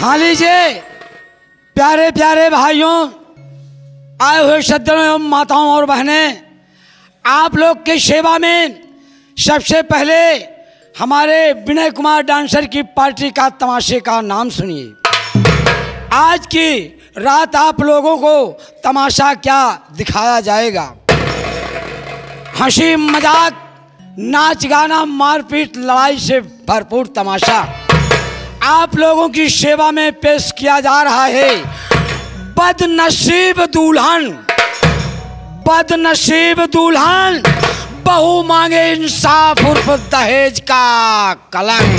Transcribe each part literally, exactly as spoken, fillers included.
हाँ लीजिए प्यारे प्यारे भाइयों, आए हुए सज्जनों एवं माताओं और बहनें, आप लोग की सेवा में सबसे पहले हमारे विनय कुमार डांसर की पार्टी का तमाशे का नाम सुनिए। आज की रात आप लोगों को तमाशा क्या दिखाया जाएगा। हंसी मजाक, नाच गाना, मारपीट, लड़ाई से भरपूर तमाशा आप लोगों की सेवा में पेश किया जा रहा है। बदनसीब दुल्हन, बदनसीब दुल्हन, बहू मांगे इंसाफ उर्फ दहेज का कलंक।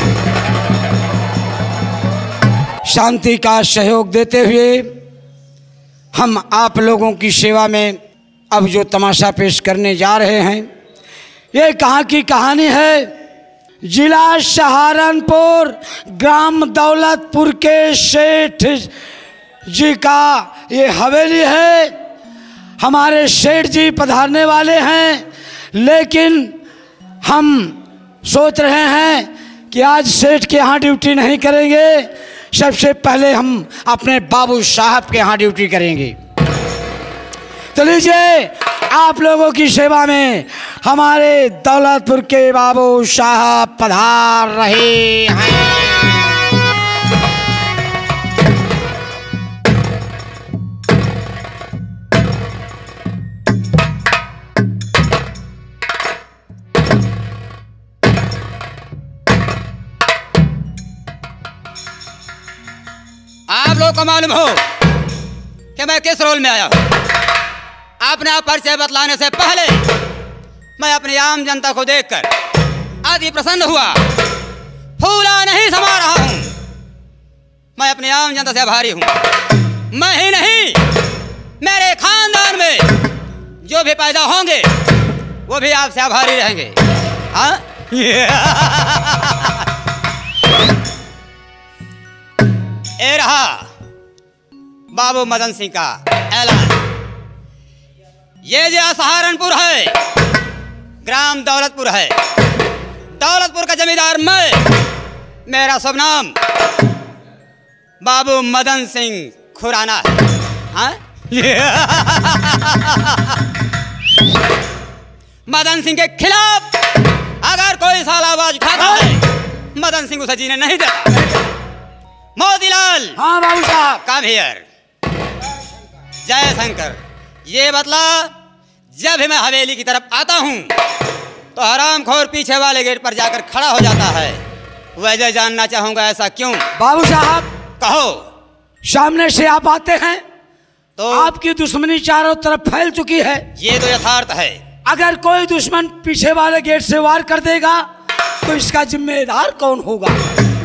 शांति का सहयोग देते हुए हम आप लोगों की सेवा में अब जो तमाशा पेश करने जा रहे हैं, ये कहाँ की कहानी है। जिला सहारनपुर, ग्राम दौलतपुर के सेठ जी का ये हवेली है। हमारे सेठ जी पधारने वाले हैं, लेकिन हम सोच रहे हैं कि आज सेठ के यहाँ ड्यूटी नहीं करेंगे, सबसे पहले हम अपने बाबू साहब के यहाँ ड्यूटी करेंगे। तो लीजिए आप लोगों की सेवा में हमारे दौलतपुर के बाबू साहब पधार रहे हैं। आप लोग को मालूम हो कि मैं किस रोल में आया हूं। अपने आप परिचय बतलाने से पहले मैं अपनी आम जनता को देखकर अति प्रसन्न हुआ, फूला नहीं समा रहा हूं। मैं अपनी आम जनता से आभारी हूं। मैं ही नहीं, मेरे खानदान में जो भी पैदा होंगे वो भी आपसे आभारी रहेंगे। हाँ ये रहा बाबू मदन सिंह का ऐलान। ये जो सहारनपुर है, ग्राम दौलतपुर है, दौलतपुर का जमींदार मैं, मेरा शुभ नाम बाबू मदन सिंह खुराना है। हाँ? मदन सिंह के खिलाफ अगर कोई साला आवाज उठाता है, मदन सिंह उसे जीने नहीं देता। मोतीलाल, हाँ बाबू साहब, कम हियर। जय शंकर। ये बतला, जब भी मैं हवेली की तरफ आता हूँ तो हरामखोर पीछे वाले गेट पर जाकर खड़ा हो जाता है। वजह जानना चाहूंगा, ऐसा क्यों? बाबू साहब कहो। सामने से आप आते हैं तो आपकी दुश्मनी चारों तरफ फैल चुकी है। ये तो यथार्थ है। अगर कोई दुश्मन पीछे वाले गेट से वार कर देगा तो इसका जिम्मेदार कौन होगा?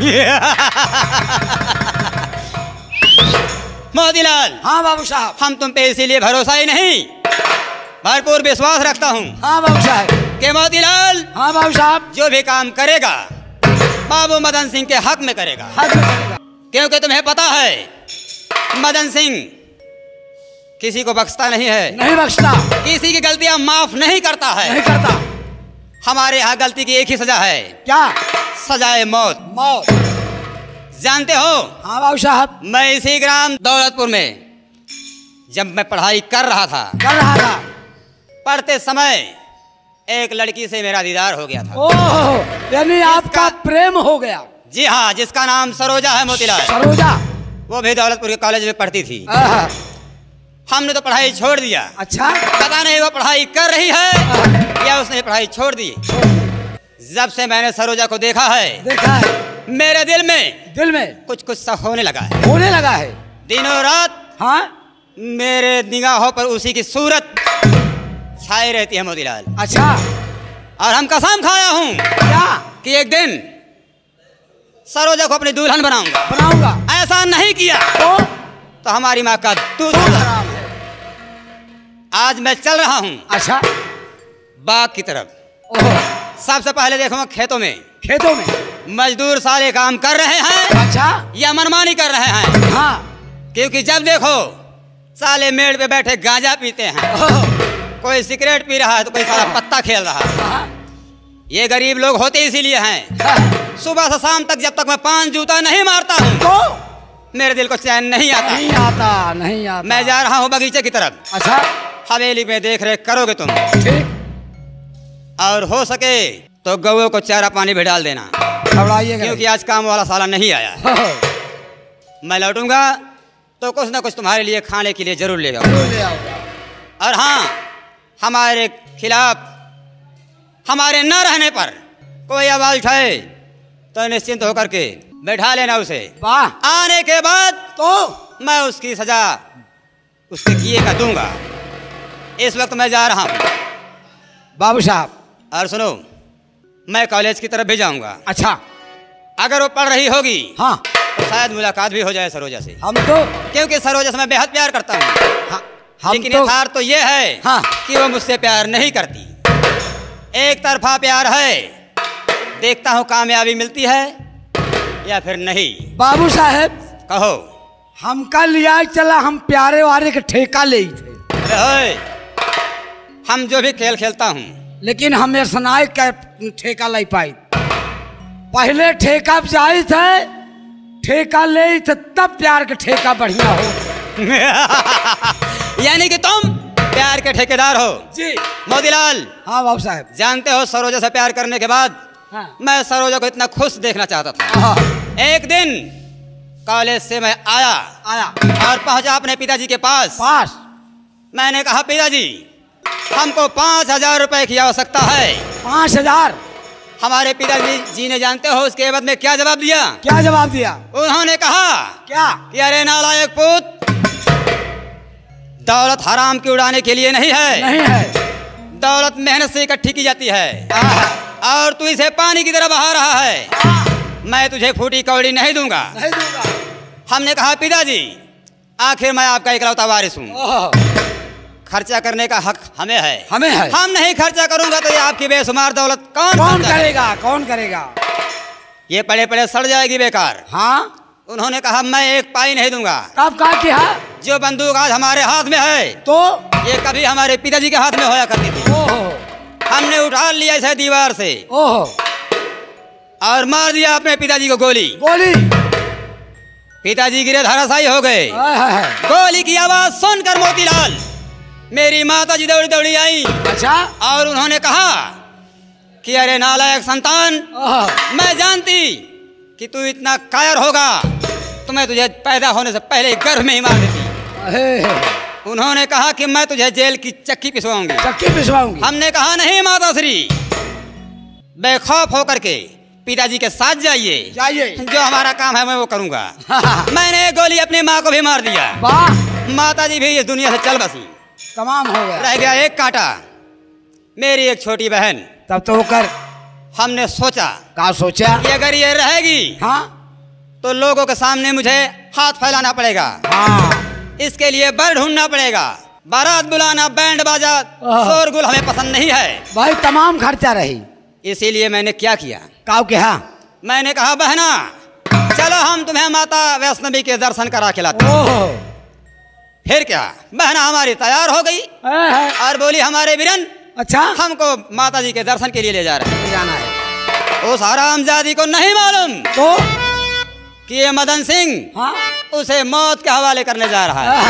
मोतीलाल, हाँ बाबू साहब, हम तुम पे इसीलिए भरोसा ही नहीं, भरपूर विश्वास रखता हूँ। हाँ बाबू साहब। के मोतीलाल, हाँ बाबू साहब, जो भी काम करेगा बाबू मदन सिंह के हक में करेगा। हक में करेगा। क्योंकि तुम्हें पता है मदन सिंह किसी को बख्शता नहीं है, नहीं बख्शता, किसी की गलतियां माफ नहीं करता है, नहीं करता। हमारे यहाँ गलती की एक ही सजा है। क्या? सजाए मौत। मौत। जानते हो, हाँ बाबू साहब, मैं इसी ग्राम दौलतपुर में जब मैं पढ़ाई कर रहा था कर रहा था पढ़ते समय एक लड़की से मेरा दीदार हो गया था। ओह, यानी आपका प्रेम हो गया। जी हाँ, जिसका नाम सरोजा है। मोतीलाल, सरोजा, वो भी दौलतपुर के कॉलेज में पढ़ती थी। हमने तो पढ़ाई छोड़ दिया। अच्छा, पता नहीं वो पढ़ाई कर रही है या उसने पढ़ाई छोड़ दी। जब से मैंने सरोजा को देखा है, देखा है, मेरे दिल में दिल में कुछ कुछ सा होने लगा है। होने लगा है। दिनों रात हाँ, मेरे निगाहों पर उसी की सूरत छाई रहती है। मोतीलाल, अच्छा, और हम कसम खाया हूँ क्या कि एक दिन सरोजा को अपनी दुल्हन बनाऊंगा। बनाऊंगा। ऐसा नहीं किया तो, तो हमारी माँ का दूध हराम है। आज मैं चल रहा हूँ अच्छा, बाग की तरफ। सबसे पहले देखूंगा खेतों में। खेतों में मजदूर सारे काम कर रहे हैं, अच्छा, या मनमानी कर रहे हैं। हाँ, क्योंकि जब देखो साले मेड़ पे बैठे गांजा पीते हैं, कोई सिगरेट पी रहा है तो कोई सारा पत्ता खेल रहा है। ये गरीब लोग होते इसीलिए हैं। सुबह से शाम तक जब तक मैं पान जूता नहीं मारता हूँ तो मेरे दिल को चैन नहीं आता। नहीं आता, नहीं आता। मैं जा रहा हूँ बगीचे की तरफ। अच्छा, हवेली में देख रेख करोगे तुम, ठीक। और हो सके तो गौओं को चारा पानी भी डाल देना, घबराइएगा क्योंकि आज काम वाला साला नहीं आया। मैं लौटूंगा तो कुछ ना कुछ तुम्हारे लिए खाने के लिए जरूर ले जाऊंगा। और हाँ, हमारे खिलाफ, हमारे न रहने पर कोई आवाज उठाए तो निश्चिंत होकर के बैठा लेना उसे। वाह। आने के बाद तो मैं उसकी सजा उसके किए का दूंगा। इस वक्त मैं जा रहा हूँ बाबू साहब। और सुनो, मैं कॉलेज की तरफ भी जाऊंगा। अच्छा, अगर वो पढ़ रही होगी हाँ, तो शायद मुलाकात भी हो जाए सरोजा से, हम तो क्योंकि सरोजा से मैं बेहद प्यार करता हूँ। हाँ, हम लेकिन तो यथार्थ तो ये है हाँ, कि वो मुझसे प्यार नहीं करती। एक तरफा प्यार है, देखता हूँ कामयाबी मिलती है या फिर नहीं। बाबू साहब, कहो। हम कल लिया चला, हम प्यारे वारे के ठेका ले थे। अरे होए, हम जो भी खेल खेलता हूँ, लेकिन हमें सुनाए क्या ठेका ले पाई। पहले ठेका जाए थे, ठेका ले थे, तब प्यार के ठेका बढ़िया हो। यानी कि तुम प्यार के ठेकेदार हो जी। मोतीलाल। हाँ बाबू साहब। जानते हो, सरोजा से प्यार करने के बाद हाँ। मैं सरोजा को इतना खुश देखना चाहता था। हाँ। एक दिन कॉलेज से मैं आया आया और पहुंचा अपने पिताजी के पास। पास मैंने कहा, पिताजी हमको पाँच हजार रुपए की आवश्यकता है। पाँच हजार हमारे पिताजी जी ने जानते हो उसके एवज में क्या जवाब दिया? क्या जवाब दिया? उन्होंने कहा क्या? कि अरे नालायक पुत, दौलत हराम की उड़ाने के लिए नहीं है, नहीं है, दौलत मेहनत से इकट्ठी की जाती है, और तू इसे पानी की तरह बहा रहा है। मैं तुझे फूटी कौड़ी नहीं दूंगा। नहीं दूंगा। हमने कहा, पिताजी आखिर मैं आपका इकलौता वारिस हूँ, खर्चा करने का हक हमें है। हमें है। हम नहीं खर्चा करूंगा तो ये आपकी बेशुमार दौलत कौन कौन करेगा? कौन करेगा? ये पड़े पड़े सड़ जाएगी बेकार। हाँ। उन्होंने कहा, मैं एक पाई नहीं दूंगा। कब कहा किया? जो बंदूक आज हमारे हाथ में है तो ये कभी हमारे पिताजी के हाथ में होया करती थी। ओहो। हमने उठा लिया इसे दीवार से ओहो। और मार दिया अपने पिताजी को गोली। गोली। पिताजी गिरे, धराशायी हो गए। गोली की आवाज सुनकर मोतीलाल मेरी माता जी दौड़ी दौड़ी आई। अच्छा। और उन्होंने कहा कि अरे नालायक संतान, मैं जानती कि तू इतना कायर होगा तो मैं तुझे पैदा होने से पहले गर्भ में ही मार देती। उन्होंने कहा कि मैं तुझे जेल की चक्की पिसवाऊंगी। चक्की पिसवाऊंगी? हमने कहा, नहीं माता श्री, बेखौफ होकर के पिताजी के साथ जाइए। जाइए। जो हमारा काम है मैं वो करूंगा। मैंने गोली अपनी माँ को भी मार दिया। माता जी भी इस दुनिया से चल बसी। तमाम हो गया। रह गया एक कांटा, मेरी एक छोटी बहन। तब तो होकर हमने सोचा। क्या सोचा? कि अगर ये रहेगी हाँ तो लोगों के सामने मुझे हाथ फैलाना पड़ेगा। हाँ। इसके लिए बर ढूंढना पड़ेगा, बारात बुलाना, बैंड बाजा, शोरगुल हमें पसंद नहीं है भाई। तमाम खर्चा रही। इसीलिए मैंने क्या किया? काऊ क्या? मैंने कहा, बहना चलो हम तुम्हें माता वैष्णवी के दर्शन करा खिलाते हैं। फिर क्या, बहना हमारी तैयार हो गई और बोली, हमारे वीरन, अच्छा, हमको माता जी के दर्शन के लिए ले जा रहे हैं। जाना है। उस हरामजादी को नहीं मालूम तो कि ये मदन सिंह हाँ? उसे मौत के हवाले करने जा रहा है।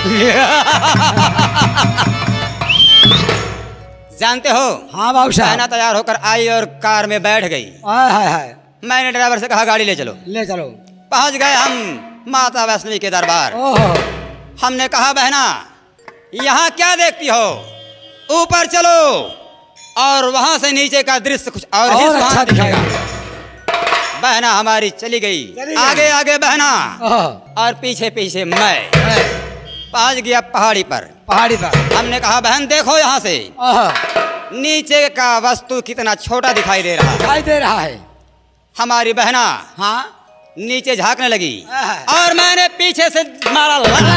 जानते हो? हाँ बाबू साहब। बहना तैयार होकर आई और कार में बैठ गई। हाय हाय हाय। मैंने ड्राइवर से कहा, गाड़ी ले चलो। ले चलो। पहुंच गए हम माता वैष्णवी के दरबार। ओहो। हमने कहा, बहना यहाँ क्या देखती हो, ऊपर चलो और वहां से नीचे का दृश्य कुछ और, और ही अच्छा दिखेगा। बहना हमारी चली गई, आगे आगे बहना और पीछे पीछे मैं। पहुंच गया पहाड़ी पर। पहाड़ी पर हमने कहा, बहन देखो यहाँ से नीचे का वस्तु कितना छोटा दिखाई दे रहा है। दिखाई दे रहा है। हमारी बहना हाँ नीचे झांकने लगी और मैंने पीछे से मारा,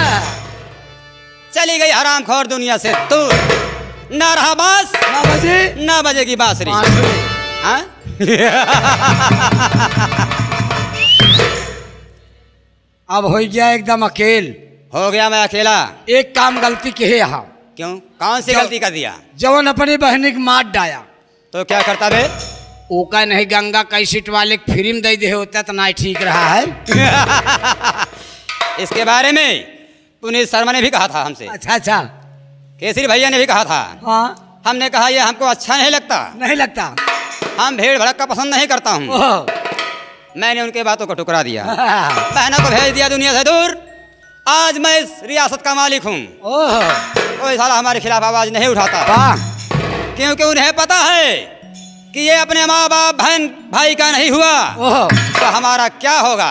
चली गई हरामखोर दुनिया से दूर। ना रहा बांस, ना बजे, ना बजेगी बांसुरी। हाँ? अब हो गया एकदम अकेल। हो गया मैं अकेला। एक काम गलती के है यहाँ। क्यों? कौन सी गलती कर दिया? जवन अपनी बहनी के मार डाया तो क्या करता बे? ओका नहीं, गंगा कैसेट वाले फिल्म दे दे होता तो ना ठीक रहा है। इसके बारे में पुनीत शर्मा ने भी कहा था हमसे। अच्छा अच्छा। केसरी भैया ने भी कहा था। हाँ। हमने कहा ये हमको अच्छा नहीं लगता। नहीं लगता। हम भीड़ भड़क पसंद नहीं करता हूँ। मैंने उनके बातों को ठुकरा दिया। बहनों को भेज दिया दुनिया से दूर। आज मैं इस रियासत का मालिक हूँ। कोई साला हमारे खिलाफ आवाज नहीं उठाता, क्योंकि उन्हें पता है कि ये अपने माँ बाप बहन भाई का नहीं हुआ तो हमारा क्या होगा।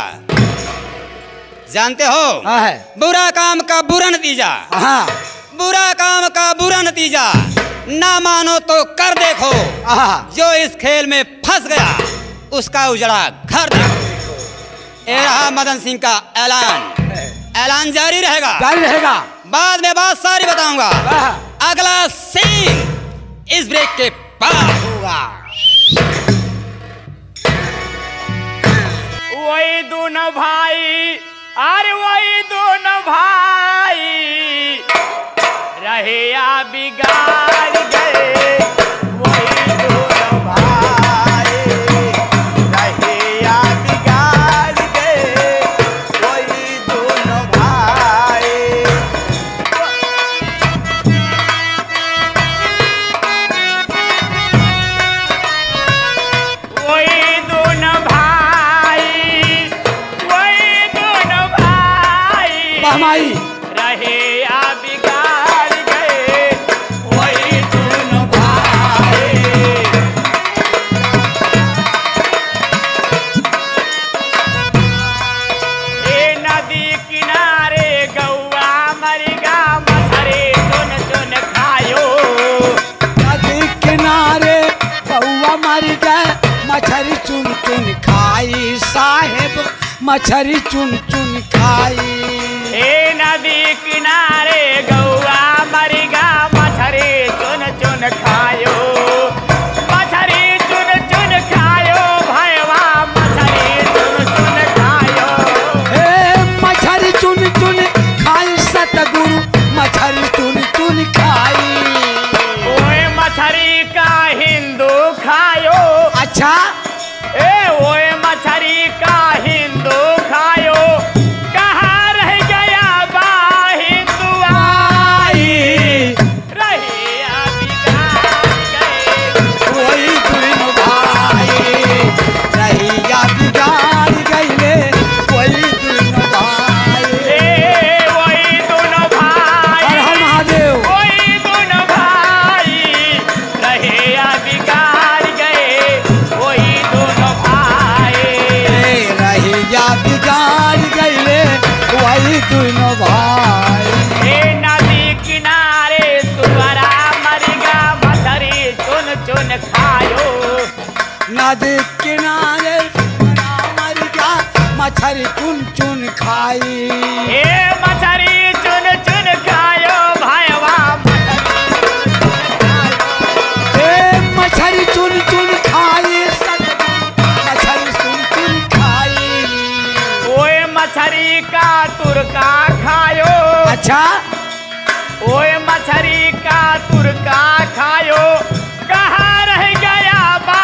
जानते हो, बुरा काम का बुरा नतीजा, बुरा काम का बुरा नतीजा ना मानो तो कर देखो। जो इस खेल में फंस गया उसका उजड़ा घर देखो। ये रहा मदन सिंह का ऐलान। ऐलान जारी रहेगा, जारी रहेगा। बाद में बात सारी बताऊंगा। अगला सीन इस ब्रेक के बाद होगा। वही दोनों भाई, अरे वही दोनों भाई रहे या बिगाड़ गए। वही दोनों भाई रहे या बिगाड़ गए। वही दोनों भाई। वही दोनों भाई, वही दोनों भाई बहमाई रहे या बिगाड़ गए। वही दोनों भाई। ए नदी किनारे गौआ मरिगा मछरी चुन चुन खायो। नदी किनारे कौआ मर गए मछली चुन चुन खाई। साहेब मछली चुन चुन खाई। ए नदी किनारे गौआ मरिगा मछरी चुन चुन खायो। मछरी चुन चुन खायो भैया मछरी चुन चुन खायो। ए मछली चुन चुन खाई सतगुरु मछली चुन चुन खाई। ओए मछरी का हिंदू खायो। अच्छा। ए ओए मछरी का हिंदू खायो। कहाँ रह गया बा हिंदुआई। रहिया बिगाड़ गए। वही दोनों भाई रहिया बिगाड़ गईले। वही दोनों भाई। ए वही दोनों भाई। हर हर महादेव। वही दोनों भाई रहिया बिगाड़ गए। वही दोनों भाई। ए रहिया बिगाड़ गईले। वही दोनों भाई। ए नदी किनारे तुअरा मरिगा मछरी चुन चुन खायो। नदी किनारे बड़ा मर गया मछली चुन चुन खाई। ए मछरी चुन चुन खायो भाईवा मछरी चुन चुन खायो। ए मछली चुन चुन खाई सतगुरु मछली चुन चुन खाई। ओए मछरी का तुरका खायो। अच्छा। ओए मछरी का तुरका खायो। कहाँ रह गया बा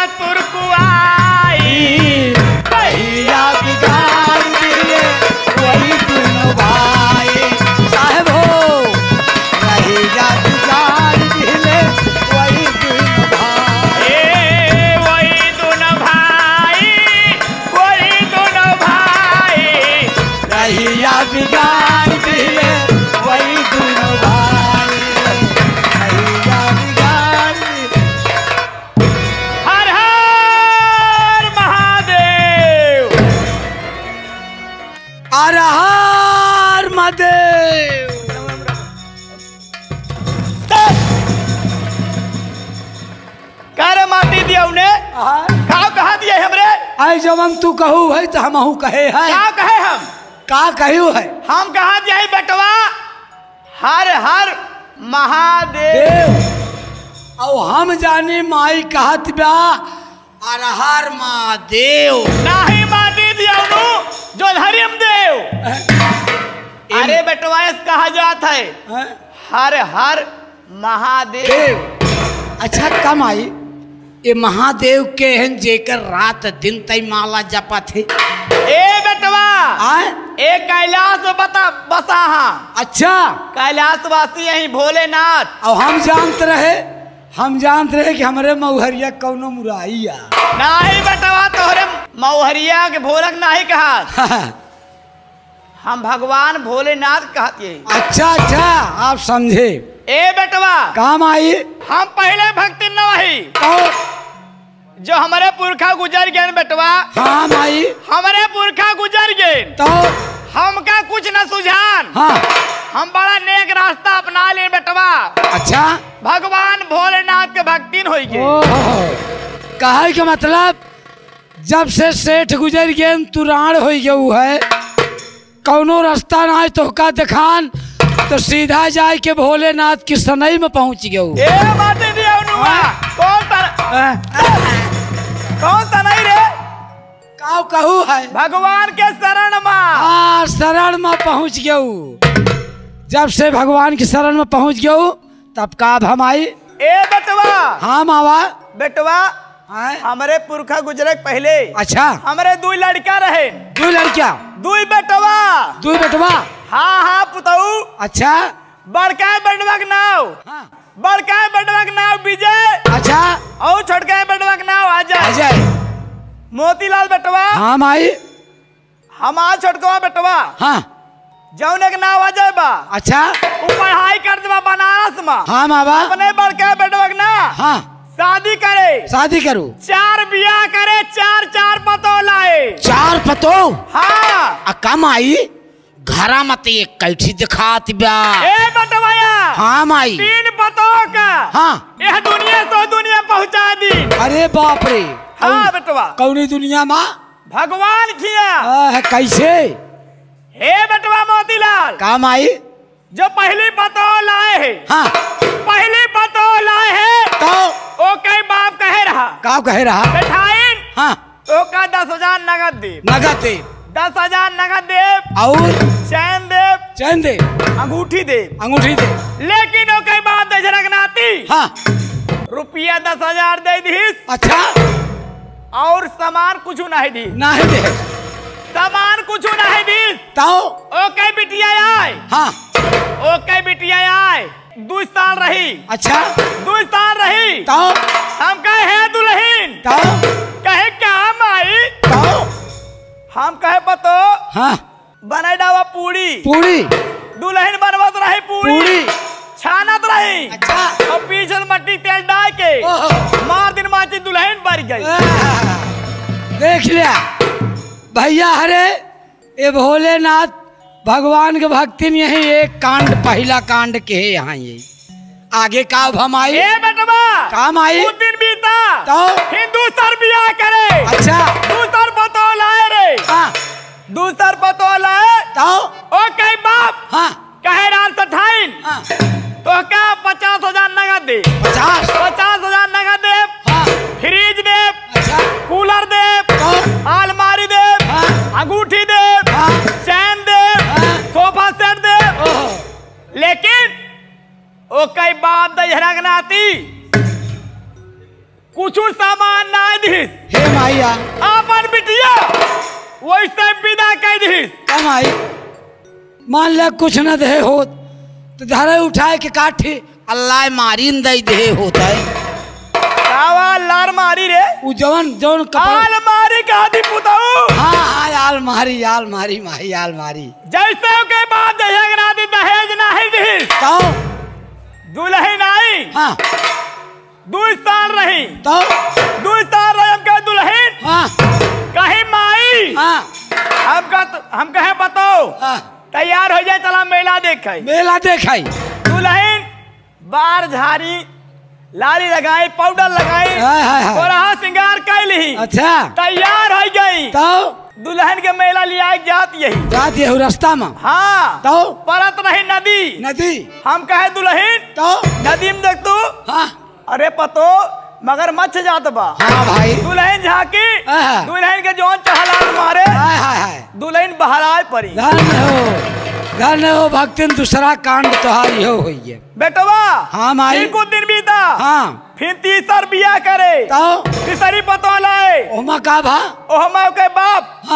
तुरकुआई। रहिया बिगाड़ दिले। वही दोनों भाई। साहेब हो रहिया बिगाड़ दिले। वही दोनों भाई। ए वही दोनों भाई, वही दोनों भाई। रहिया बिगाड़ दिले। वही दोनों भाई। रहिया बिगाड़ दिले। हर हर महादेव। हर हर महादेव। करे माटी दिया उन्हें खाओ कहाँ दिए हमरे। आई जवन तू कहू है तो हमहू कहे है। क्या कहे हम का कहू है। हम कहाँ दिए बेटवा। हर हर महादेव। देव और हम जाने माई कहत बा हर हर महादेव। नाही माटी दिया जो हरिम देव। अरे बेटवा इस कहा जात है हैं? हर हर महादेव। देव। अच्छा कम आई ये महादेव के हन जेकर रात दिन तई माला जपत है। ए बेटवा आए एक कैलाश में बता बसा हाँ। अच्छा कैलाशवासी यही भोलेनाथ। और हम जानते रहे हम जानते रहे कि हमारे मऊहरिया कौनो मुराइया नहीं बेटवा तोहरे मऊहरिया के भोलक नहीं कहा हम भगवान भोलेनाथ कहते हैं। अच्छा अच्छा आप समझे। ए बेटवा काम आई हम पहले भक्ति न वही तो जो हमारे पुरखा गुजर गए बेटवा। हाँ माई हमारे पुरखा गुजर गए तो हमका कुछ न सुझान। हाँ हम बड़ा नेक रास्ता अपना ले बेटवा। अच्छा भगवान भोलेनाथ के भक्ति हो गए। कहे के मतलब जब से सेठ गुजर गए तुराण हो गयू है कौनो रास्ता ना है तो का दिखान तो सीधा जाए के भोलेनाथ की सनई में पहुंच गयू। कौन कौन सनई रे काऊ कहू है भगवान के शरण में। हाँ शरण में पहुंच गयू। जब से भगवान की शरण में पहुंच गयू तब का हम आई। ए बेटवा हाँ मावा बेटवा हमारे पुरखा गुजरे पहले। अच्छा हमारे दो लड़का रहे। दो लड़किया दो बेटवा दो बेटवा। हाँ हाँ पुताऊ। अच्छा बड़का बेटवा के नाव हाँ बड़का बेटवा के नाव विजय। अच्छा और छोटका बेटवा के नाव अजय। अजय मोतीलाल बेटवा। हाँ माई हमार छोटका बेटवा हाँ जौने के नाव अजय बा। अच्छा वो पढ़ाई करते बा बनारस में। हाँ मावा अपने बड़का बेटवा के ना हाँ शादी करे शादी करूँ चार बियाह करे चार चार पतो लाए। चार पतो हाँ आ कम आई घरा मत एक कैठी दिखात बा। ए बटवाया हाँ माई तीन पतो का हाँ यह दुनिया तो दुनिया पहुंचा दी। अरे बाप रे हाँ बेटवा कौनी दुनिया माँ भगवान किया आ, कैसे। हे बेटवा मोतीलाल काम आई जो पहली पतो लाए है हाँ पहली पतो लाए है तो ओ कई बाप कहे रहा का कहे रहा बैठाइन हाँ ओ का दस हजार नगद दे नगद दे दस हजार नगद दे और चैन दे चैन दे अंगूठी दे अंगूठी दे। लेकिन ओ कई बाप दे रखनाती हाँ रुपया दस हजार दे दीस। अच्छा और सामान कुछ नहीं दी नहीं दे सामान कुछ नहीं दी। तो ओ कई बिटिया आए हाँ ओ कई बिटिया आए दो साल रही। अच्छा दो साल रही तो हम कहे है दुल्हन तो कहे काम आई तो हम कहे पतो हाँ बनाई डावा पूरी पूरी दुल्हन बनवत रही पूरी, पूरी छानत रही। अच्छा और पीछे मट्टी तेल डाल के मार दिन माची दुल्हन बढ़ गई। देख लिया भैया हरे ये भोलेनाथ भगवान के भक्ति यही एक कांड पहला कांड के है यहाँ ये आगे का हम आई ए बेटवा काम आई उस दिन बीता तो हिंदू सर बियाह करे। अच्छा दूसर पतो लाए रे हाँ दूसर पतो लाए तो ओ कई बाप हाँ कहे रान सठाइन हाँ तो क्या पचास हजार नगद दे पचास पचास हजार नगद दे हाँ फ्रिज दे अच्छा कूलर दे तो अलमारी दे हाँ अंगूठी दे हाँ चैन दे हाँ सोफा सेट दे। ओह लेकिन ओ कई बाप दहरगनाती कुछ सामान ना दिस हे माइया अपन बिटिया वैसे विदा कर दिस। कम आई मान ले कुछ न दे हो तो धरे उठाए के काठी अल्लाह मारी न दे दे होता है कावा लार मारी रे उ जवन जवन कपड़ा अलमारी का दी पुताऊ। हाँ हाँ आल मारी आल मारी माही आल मारी जैसे के बाप दहरगनाती दहेज नहीं दिस तो दुल्हन आई हाँ दो साल रही तो दो साल रही हम कहे दुल्हन हाँ कहीं माई हाँ हम कह हम कहे बताओ हाँ तैयार हो जाए चला मेला देखे। मेला देखाई दुल्हन बार झाड़ी लाली लगाई पाउडर लगाई हाय हाय हाय और श्रृंगार कैली अच्छा तैयार हो गई तो दुल्हन के मेला लिया जात यही जाती है रास्ता में हाँ तो परत रही नदी नदी हम कहे दुल्हन तो नदी में देख तू हाँ अरे पतो मगर मच्छ जात बा। हाँ भाई दुल्हन झाकी हाँ। दुल्हन के जौन चहलाल मारे हाय हाय हाय दुल्हन बहराए पड़ी। धन्य हो धन्य हो भक्तिन दूसरा कांड तुम्हारी हो हुई है बेटवा हाँ माई तीन को दिन बीता हाँ फिर तीसर बिया करे तो तीसरी पतो लाए ओमा का भा ओ हम के बाप हाँ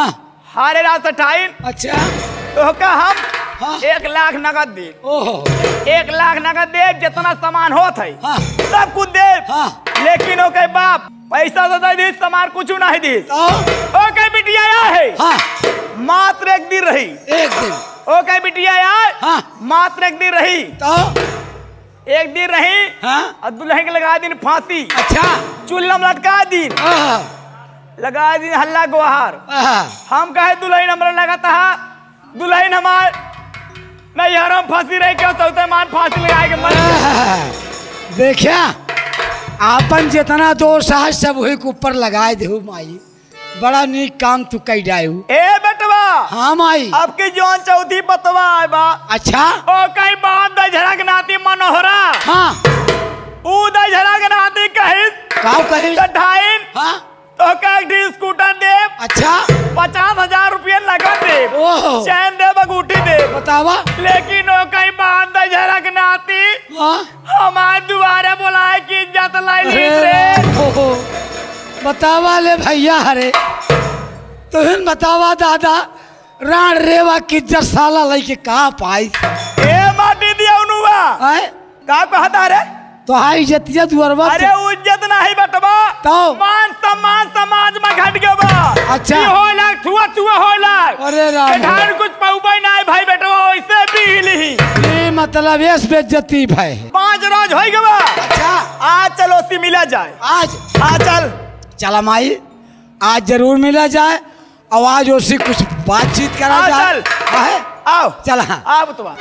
हारे रात सठाइन अच्छा तो का हम हाँ। एक लाख नगद दे। ओहो एक लाख नगद दे, जितना सामान होत है हाँ। सब कुछ दे। हाँ। लेकिन ओके बाप पैसा तो दे दी, सामान कुछ नहीं दी। तो ओके बिटिया आया है हाँ मात्र एक दिन रही। एक दिन ओके बिटिया आया हाँ। मात्र एक दिन रही। तो एक दिन रही हाँ और दुल्हन के लगा दिन फांसी, अच्छा चुल्लम लटका दिन, आहा, लगा दिन हल्ला गुहार। आहा, हम कहे दुल्हन हमारा लगाता है, दुल्हन हमार नहीं यार हम फांसी रहे क्यों सोते मान फांसी लगाए के मर गए। आहा, देखिया आपन जितना दोष है सब वही के ऊपर लगाए दे माई, बड़ा नीक काम तू कई डायू। ए बेटवा हाँ माई अब की जौन चौथी बतवा है बा अच्छा ओ कई बात दझरा के नाती मनोहरा हाँ ऊ दझरा के नाती कही का कही सठाइन हाँ तो कहीं स्कूटर दे अच्छा पचास हजार रुपये लगा दे, ओहो चैन दे बगूठी दे, बतावा लेकिन वो कहीं बात दझरा के नाती हाँ हमारे दुआरे बुलाए कि इज्जत लाई ली रे। ओहो बतावा ले भैया हरे तुम बतावा दादा राण रेवा की इज्जत साला लेके कहाँ पाई ए माटी दिया उनुआ आए का कहता रे तो हाई इज्जतिया दुअरवा अरे इज्जत नहीं बटवा तो मान सम्मान समाज में घट गया बा। अच्छा। ई होला छुआ छुआ होला अरे राम ढार कुछ पौबा नहीं भाई बेटवा वैसे भी ली ये मतलब इस बेइज्जती भाई पांच रोज हो गया। अच्छा आज चलो सी मिला जाए, आज आ चल चला माई आज जरूर मिला जाए और आज उसी कुछ बातचीत करा आ, जाए चल। है? आओ चल हाँ आओ बतवा।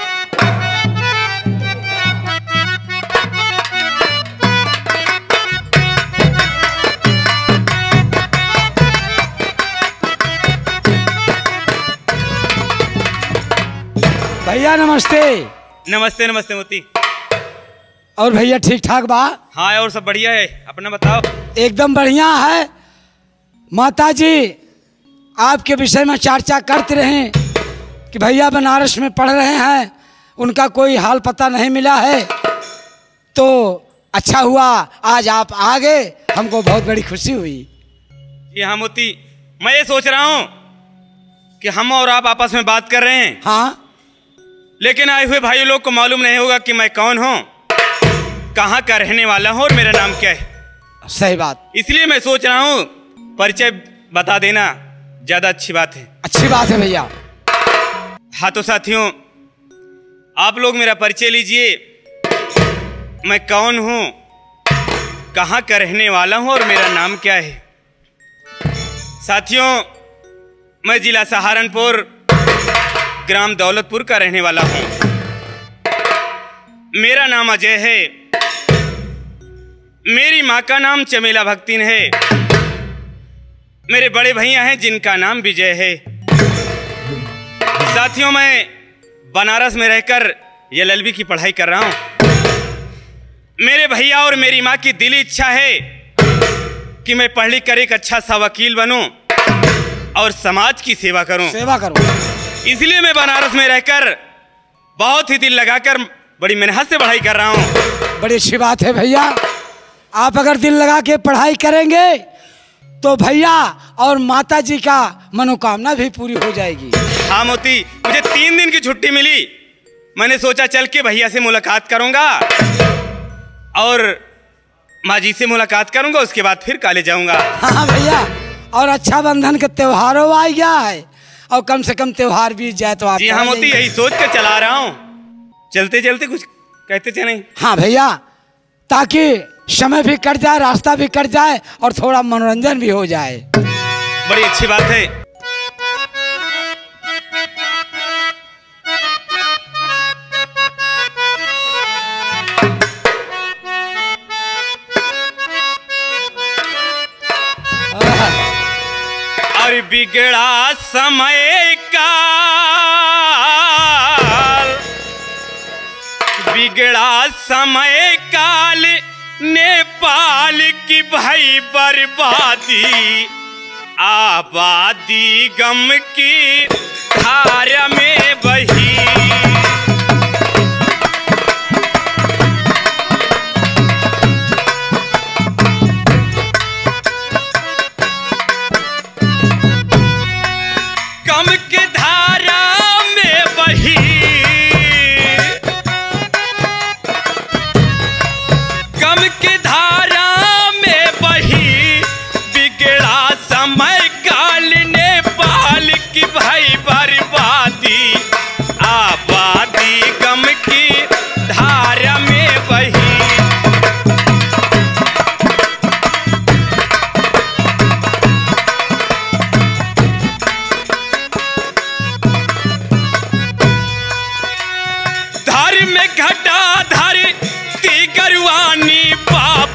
भैया नमस्ते। नमस्ते नमस्ते मोती। और भैया ठीक ठाक बा? हाँ और सब बढ़िया है, अपना बताओ। एकदम बढ़िया है। माता जी आपके विषय में चर्चा करते रहे कि भैया बनारस में पढ़ रहे हैं, उनका कोई हाल पता नहीं मिला है, तो अच्छा हुआ आज आप आ गए, हमको बहुत बड़ी खुशी हुई। जी हाँ मोती, मैं ये सोच रहा हूँ कि हम और आप आपस में बात कर रहे हैं, हाँ लेकिन आए हुए भाई लोग को मालूम नहीं होगा कि मैं कौन हूँ, कहाँ का रहने वाला हूँ और मेरा नाम क्या है। सही बात। इसलिए मैं सोच रहा हूँ परिचय बता देना ज्यादा अच्छी बात है। अच्छी बात है भैया। हाँ तो साथियों आप लोग मेरा परिचय लीजिए, मैं कौन हूँ, कहाँ का रहने वाला हूँ और मेरा नाम क्या है। साथियों मैं जिला सहारनपुर ग्राम दौलतपुर का रहने वाला हूँ। मेरा नाम अजय है, मेरी माँ का नाम चमेला भक्तिन है, मेरे बड़े भैया हैं जिनका नाम विजय है। साथियों मैं बनारस में रहकर एल एल बी की पढ़ाई कर रहा हूँ। मेरे भैया और मेरी माँ की दिली इच्छा है कि मैं पढ़ लिख कर एक अच्छा सा वकील बनूं और समाज की सेवा करूं। सेवा करो। इसलिए मैं बनारस में रहकर बहुत ही दिल लगाकर बड़ी मेहनत से पढ़ाई कर रहा हूँ। बड़ी अच्छी बात है भैया, आप अगर दिल लगा के पढ़ाई करेंगे तो भैया और माता जी का मनोकामना भी पूरी हो जाएगी। हाँ मोती, मुझे तीन दिन की छुट्टी मिली, मैंने सोचा चल के भैया से मुलाकात करूंगा और माँ जी से मुलाकात करूंगा, उसके बाद फिर कॉलेज जाऊंगा। हाँ भैया, और अच्छा बंधन के त्योहारों आ गया है और कम से कम त्योहार बीत जाए तो आप। जी हाँ मोती, यही सोच कर चला रहा हूँ, चलते चलते कुछ कहते चले। हाँ भैया, ताकि समय भी कट जाए, रास्ता भी कट जाए और थोड़ा मनोरंजन भी हो जाए। बड़ी अच्छी बात है। और बिगड़ा समय का, बिगड़ा समय काल नेपाल की भई बर्बादी, आबादी गम की धारा में बही।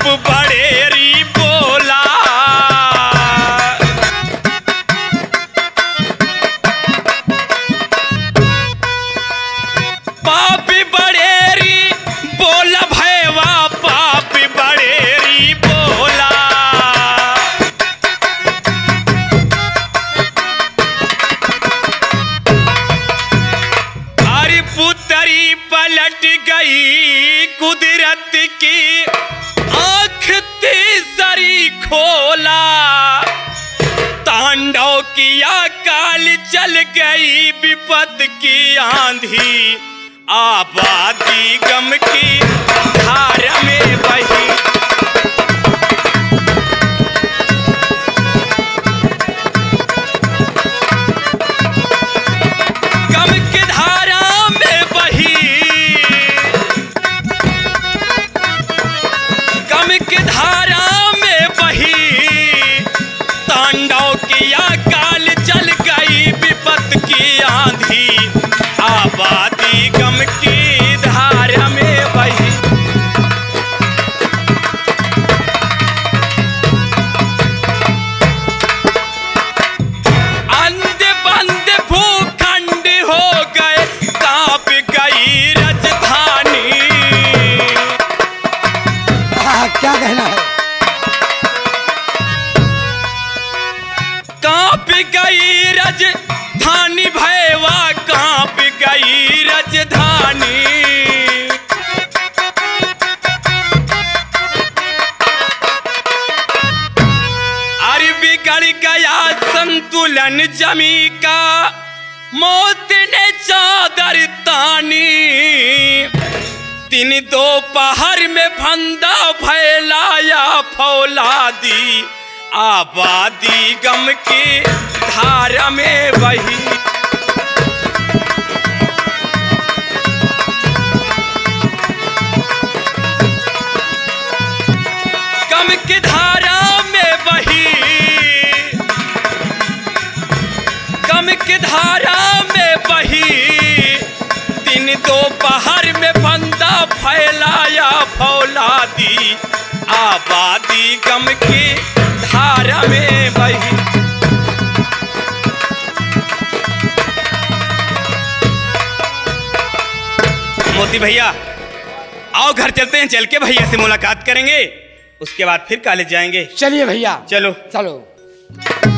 पाप बड़ेरी बोला। पाप बड़ेरी बोला भैवा, पाप बड़ेरी बोला। अरे पुतरी पलट गई कुदरत की आँख तीसरी खोला। तांडव किया काल चल गई विपद की आंधी, आबादी गम की धार में बही। गम की धारा में बही, गम की धारा में बही। तांडव किया काल चल गई विपत की आंधी, आबादी गम की धारा में बही। अंध बंद भूखंड हो गए, कांप गई राजधानी। हाँ, क्या कहना है? कांप गई राजधानी भैवा, कांप गई राजधानी। अरे बिगड़ गया संतुलन जमी का, मौत ने चादर तानी। दिन दोपहर में फंदा फैलाया फौलादी, आबादी गम की धारा में बही। गम की धारा में बही, गम की धारा में बही। दिन दोपहर में फंदा फैलाया फौलादी, आबादी गम की धारा में बही। मोती भैया आओ घर चलते हैं, चल के भैया से मुलाकात करेंगे, उसके बाद फिर कॉलेज जाएंगे। चलिए भैया, चलो चलो।